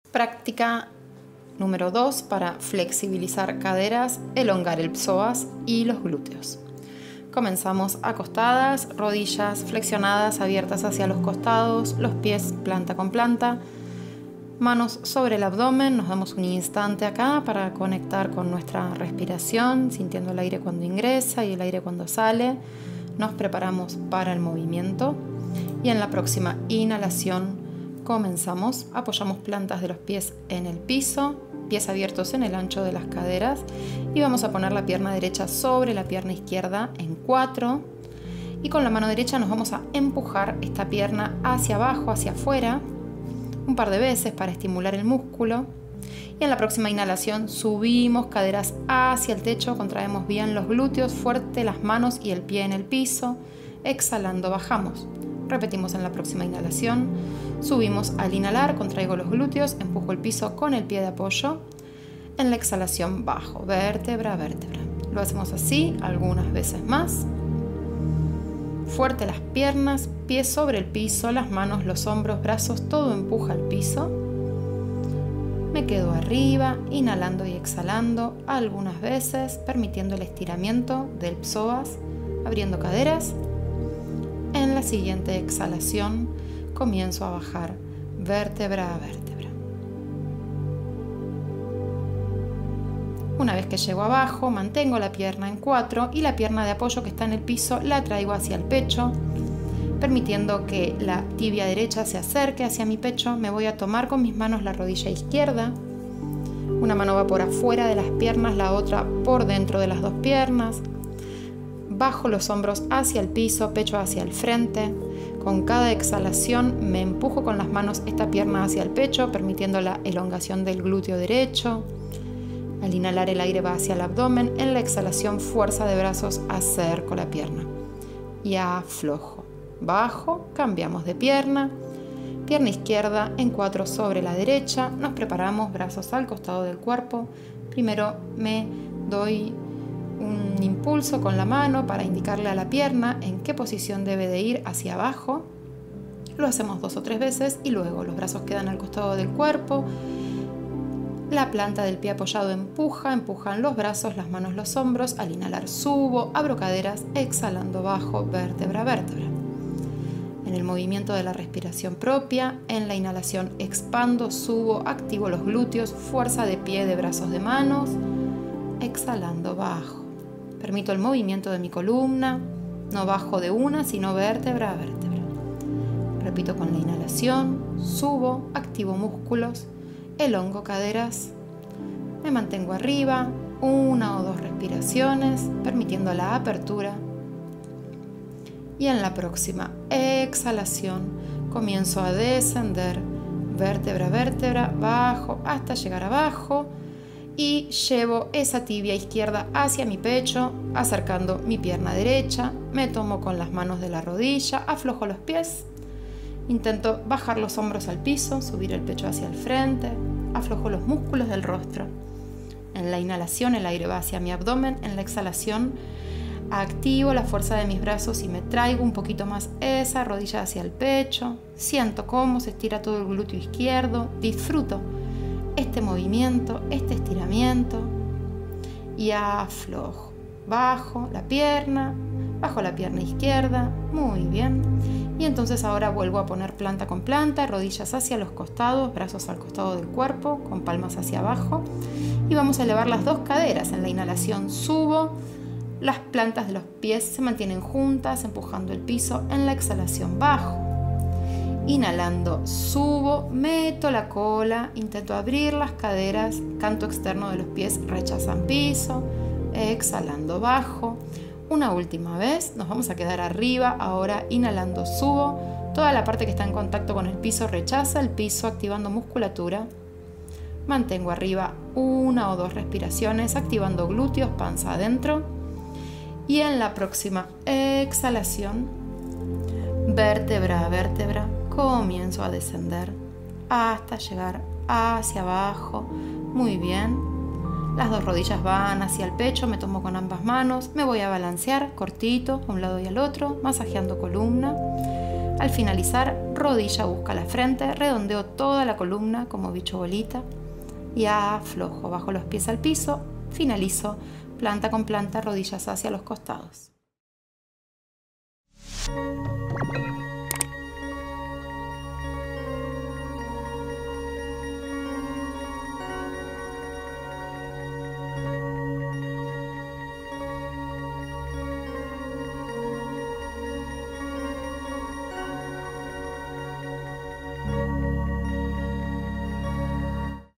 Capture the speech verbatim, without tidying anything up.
Práctica número dos para flexibilizar caderas, elongar el psoas y los glúteos. Comenzamos acostadas, rodillas flexionadas, abiertas hacia los costados, los pies planta con planta, manos sobre el abdomen. Nos damos un instante acá para conectar con nuestra respiración, sintiendo el aire cuando ingresa y el aire cuando sale. Nos preparamos para el movimiento y en la próxima inhalación comenzamos. Apoyamos plantas de los pies en el piso, pies abiertos en el ancho de las caderas y vamos a poner la pierna derecha sobre la pierna izquierda en cuatro y con la mano derecha nos vamos a empujar esta pierna hacia abajo, hacia afuera un par de veces para estimular el músculo y en la próxima inhalación subimos caderas hacia el techo, contraemos bien los glúteos, fuerte las manos y el pie en el piso, exhalando bajamos. Repetimos en la próxima inhalación, subimos al inhalar, contraigo los glúteos, empujo el piso con el pie de apoyo. En la exhalación bajo, vértebra a vértebra. Lo hacemos así algunas veces más. Fuerte las piernas, pies sobre el piso, las manos, los hombros, brazos, todo empuja al piso. Me quedo arriba, inhalando y exhalando algunas veces, permitiendo el estiramiento del psoas, abriendo caderas. En la siguiente exhalación comienzo a bajar vértebra a vértebra. Una vez que llego abajo, mantengo la pierna en cuatro y la pierna de apoyo que está en el piso la traigo hacia el pecho, permitiendo que la tibia derecha se acerque hacia mi pecho. Me voy a tomar con mis manos la rodilla izquierda. Una mano va por afuera de las piernas, la otra por dentro de las dos piernas. Bajo los hombros hacia el piso, pecho hacia el frente. Con cada exhalación me empujo con las manos esta pierna hacia el pecho, permitiendo la elongación del glúteo derecho. Al inhalar el aire va hacia el abdomen. En la exhalación fuerza de brazos, acerco la pierna y aflojo. Bajo, cambiamos de pierna. Pierna izquierda en cuatro sobre la derecha. Nos preparamos, brazos al costado del cuerpo. Primero me doy un impulso con la mano para indicarle a la pierna en qué posición debe de ir hacia abajo. Lo hacemos dos o tres veces y luego los brazos quedan al costado del cuerpo. La planta del pie apoyado empuja, empujan los brazos, las manos, los hombros. Al inhalar subo, abro caderas, exhalando bajo, vértebra a vértebra. En el movimiento de la respiración propia, en la inhalación expando, subo, activo los glúteos, fuerza de pie, de brazos, de manos. Exhalando bajo. Permito el movimiento de mi columna, no bajo de una, sino vértebra a vértebra. Repito con la inhalación, subo, activo músculos, elongo caderas, me mantengo arriba, una o dos respiraciones, permitiendo la apertura. Y en la próxima exhalación comienzo a descender, vértebra a vértebra, bajo, hasta llegar abajo. Y llevo esa tibia izquierda hacia mi pecho, acercando mi pierna derecha. Me tomo con las manos de la rodilla, aflojo los pies. Intento bajar los hombros al piso, subir el pecho hacia el frente. Aflojo los músculos del rostro. En la inhalación el aire va hacia mi abdomen. En la exhalación activo la fuerza de mis brazos y me traigo un poquito más esa rodilla hacia el pecho. Siento cómo se estira todo el glúteo izquierdo. Disfruto este movimiento, este estiramiento y aflojo. Bajo la pierna, bajo la pierna izquierda, muy bien. Y entonces ahora vuelvo a poner planta con planta, rodillas hacia los costados, brazos al costado del cuerpo, con palmas hacia abajo. Y vamos a elevar las dos caderas. En la inhalación subo, las plantas de los pies se mantienen juntas, empujando el piso. En la exhalación bajo. Inhalando, subo, meto la cola, intento abrir las caderas, canto externo de los pies, rechazan piso, exhalando, bajo. Una última vez, nos vamos a quedar arriba, ahora inhalando, subo, toda la parte que está en contacto con el piso rechaza el piso, activando musculatura. Mantengo arriba una o dos respiraciones, activando glúteos, panza adentro. Y en la próxima exhalación, vértebra a vértebra, comienzo a descender hasta llegar hacia abajo. Muy bien. Las dos rodillas van hacia el pecho, me tomo con ambas manos, me voy a balancear cortito a un lado y al otro, masajeando columna. Al finalizar, rodilla busca la frente, redondeo toda la columna como bicho bolita y aflojo, bajo los pies al piso, finalizo planta con planta, rodillas hacia los costados.